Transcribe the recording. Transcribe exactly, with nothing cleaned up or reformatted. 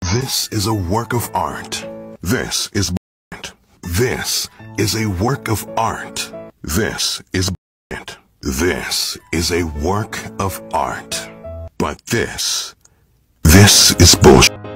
This is a work of art. This is bullshit. This is a work of art. This is bullshit. This is a work of art. But this, this is bullshit.